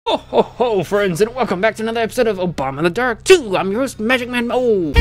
Ho ho ho, friends, and welcome back to another episode of Obama in the Dark 2. I'm your host, Magic Man Mo.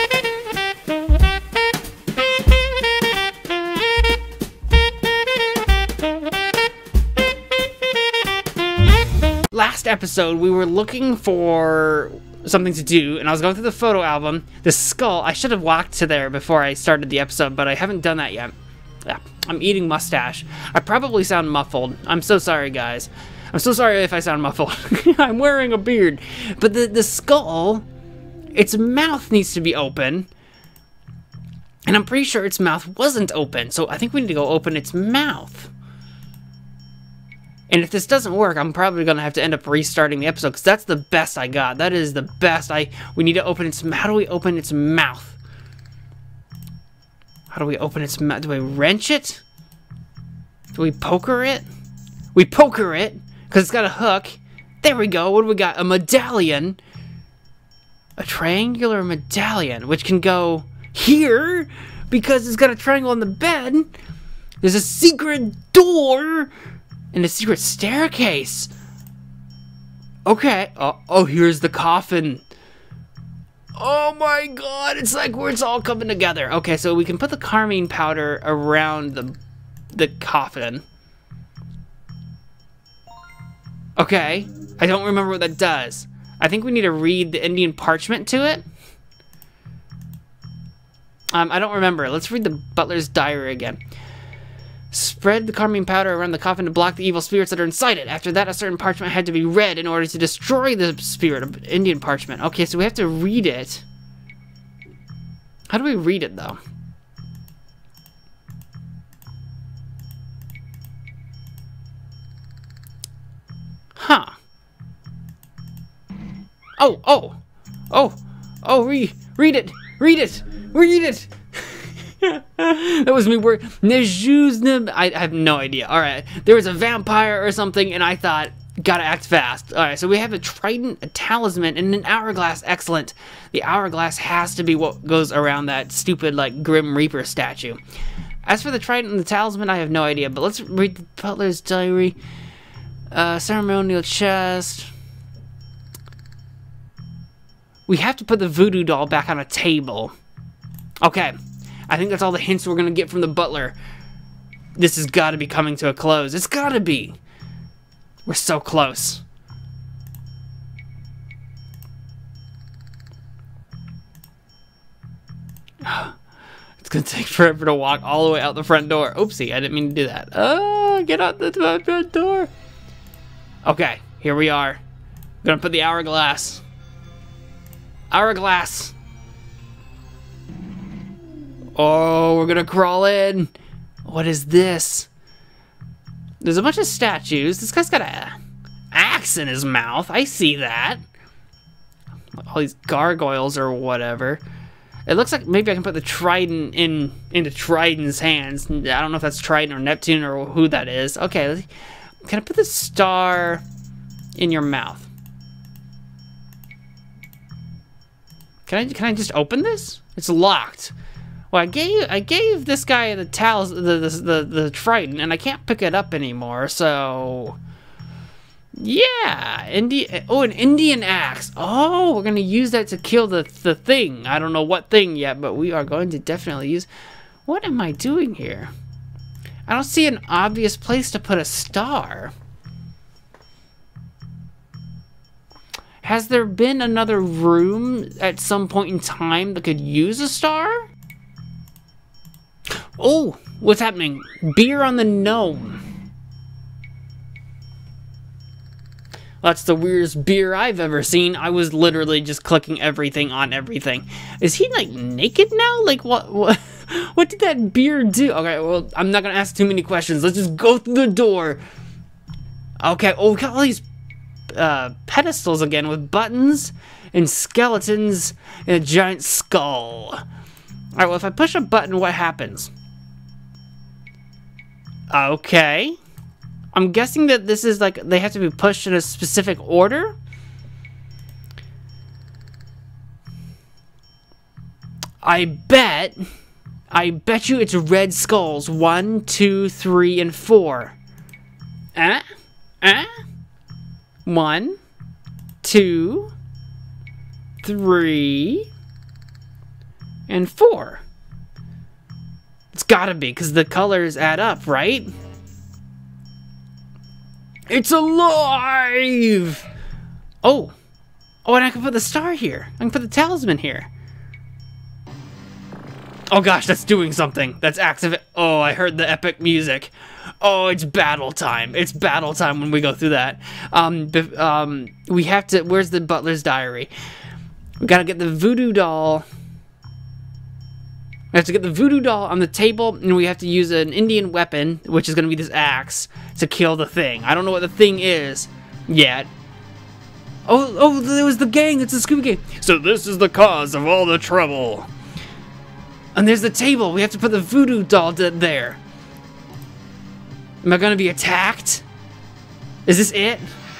Last episode, we were looking for something to do, and I was going through the photo album. The skull, I should have walked to there before I started the episode, but I haven't done that yet. Yeah, I'm eating mustache. I probably sound muffled. I'm so sorry, guys. I'm so sorry if I sound muffled. I'm wearing a beard. But the skull, its mouth needs to be open. And I'm pretty sure its mouth wasn't open. So I think we need to go open its mouth. And if this doesn't work, I'm probably going to have to end up restarting the episode. Because that's the best I got. That is the best. We need to open its... How do we open its mouth? How do we open its mouth? Do we wrench it? Do we poker it? We poker it. Because it's got a hook. There we go. What do we got? A medallion. A triangular medallion. Which can go here. Because it's got a triangle on the bed. There's a secret door. And a secret staircase. Okay. Oh, here's the coffin. Oh my god. It's like where it's all coming together. Okay, so we can put the carmine powder around the coffin. Okay, I don't remember what that does. I think we need to read the Indian parchment to it. I don't remember. Let's read the butler's diary again. Spread the carmine powder around the coffin to block the evil spirits that are inside it. After that, a certain parchment had to be read in order to destroy the spirit of Indian parchment. Okay, so we have to read it. How do we read it, though? Huh. Read it! Read it! Read it! That was me word. I have no idea. Alright, there was a vampire or something, and I thought, gotta act fast. Alright, so we have a trident, a talisman, and an hourglass. Excellent. The hourglass has to be what goes around that stupid, like, Grim Reaper statue. As for the trident and the talisman, I have no idea, but let's read the butler's diary. Ceremonial chest. We have to put the voodoo doll back on a table. Okay. I think that's all the hints we're going to get from the butler. This has got to be coming to a close. It's got to be. We're so close. It's going to take forever to walk all the way out the front door. Oopsie, I didn't mean to do that. Oh, get out the front door. Okay, here we are. I'm going to put the hourglass. Hourglass. Oh, we're gonna crawl in. What is this? There's a bunch of statues. This guy's got an axe in his mouth. I see that. All these gargoyles or whatever. It looks like maybe I can put the trident into Trident's hands. I don't know if that's Trident or Neptune or who that is. Okay, can I put the star in your mouth? Can I just open this? It's locked. Well, I gave this guy the the trident, and I can't pick it up anymore. So, yeah, an Indian axe. Oh, we're gonna use that to kill the thing. I don't know what thing yet, but we are going to definitely use. What am I doing here? I don't see an obvious place to put a star. Has there been another room at some point in time that could use a star? Oh, what's happening? Beer on the gnome. That's the weirdest beer I've ever seen. I was literally just clicking everything on everything. Is he like naked now? Like what did that beer do? Okay, well, I'm not gonna ask too many questions. Let's just go through the door. Okay, oh, we got all these pedestals again with buttons and skeletons and a giant skull. Alright, well, if I push a button, what happens? Okay. I'm guessing that this is like, they have to be pushed in a specific order? I bet you it's red skulls. 1, 2, 3, and 4. 1, 2, 3, and 4. It's gotta be, because the colors add up, right? It's alive! Oh, and I can put the star here. I can put the talisman here. Oh gosh, that's doing something. That's active. Oh, I heard the epic music. Oh, it's battle time. It's battle time when we go through that. We have to... Where's the butler's diary? We gotta get the voodoo doll. We have to get the voodoo doll on the table, and we have to use an Indian weapon, which is gonna be this axe, to kill the thing. I don't know what the thing is yet. Oh, there was the gang. It's the Scooby Gang. So this is the cause of all the trouble. And there's the table. We have to put the voodoo doll there. Am I gonna be attacked? Is this it?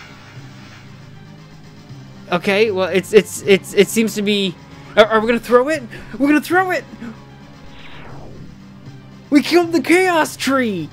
Okay, well, it seems to be... Are we gonna throw it? We're gonna throw it! We killed the chaos tree!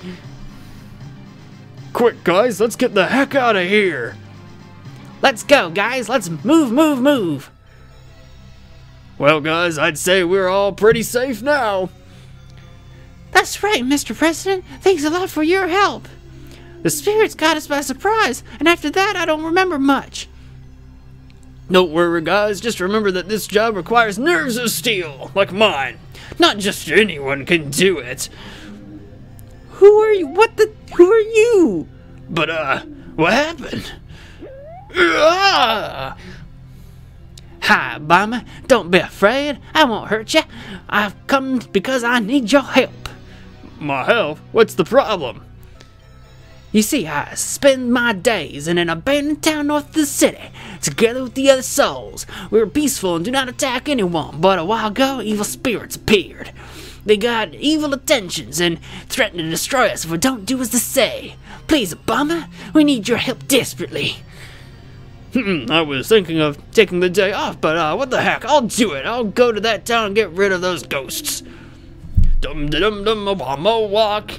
Quick, guys, let's get the heck out of here! Let's go, guys! Let's move! Well, guys, I'd say we're all pretty safe now. That's right, Mr. President. Thanks a lot for your help. The spirits got us by surprise, and after that, I don't remember much. Don't worry, guys. Just remember that this job requires nerves of steel, like mine. Not just anyone can do it. Who are you? Who are you? But, what happened? Hi, Obama. Don't be afraid. I won't hurt you. I've come because I need your help. My help? What's the problem? You see, I spend my days in an abandoned town north of the city, together with the other souls. We were peaceful and do not attack anyone, but a while ago, evil spirits appeared. They got evil intentions and threaten to destroy us if we don't do as they say. Please, Obama, we need your help desperately. I was thinking of taking the day off, but what the heck, I'll do it. I'll go to that town and get rid of those ghosts. Dum-dum-dum, Obama walk.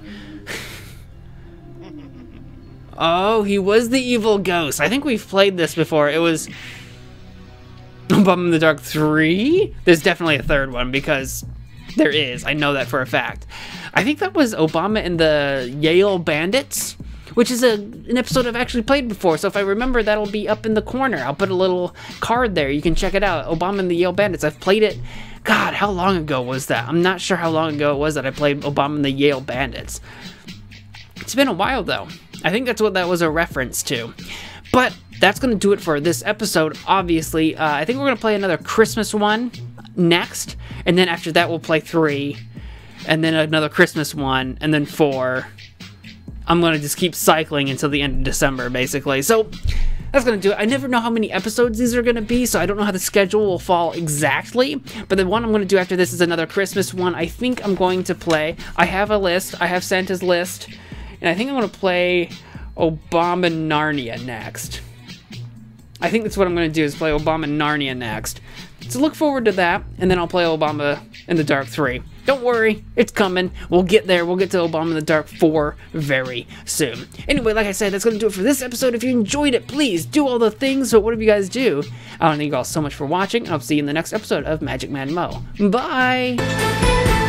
Oh, he was the evil ghost. I think we've played this before. It was Obama in the Dark 3? There's definitely a third one, because there is. I know that for a fact. I think that was Obama and the Yale Bandits, which is an episode I've actually played before, so if I remember, that'll be up in the corner. I'll put a little card there. You can check it out. Obama and the Yale Bandits. I've played it. God, how long ago was that? I'm not sure how long ago it was that I played Obama and the Yale Bandits. It's been a while, though. I think that's what that was a reference to. But that's going to do it for this episode, obviously. I think we're going to play another Christmas one next, and then after that we'll play 3, and then another Christmas one, and then 4. I'm going to just keep cycling until the end of December, basically. So that's going to do it. I never know how many episodes these are going to be, so I don't know how the schedule will fall exactly. But the one I'm going to do after this is another Christmas one. I think I'm going to play... I have a list. I have Santa's list. And I think I'm going to play Obama Narnia next. I think that's what I'm going to do, is play Obama Narnia next. So look forward to that, and then I'll play Obama in the Dark 3. Don't worry, it's coming. We'll get there. We'll get to Obama in the Dark 4 very soon. Anyway, like I said, that's going to do it for this episode. If you enjoyed it, please do all the things. So whatever you guys do, I want to thank you all so much for watching, and I'll see you in the next episode of Magic Man Mo. Bye!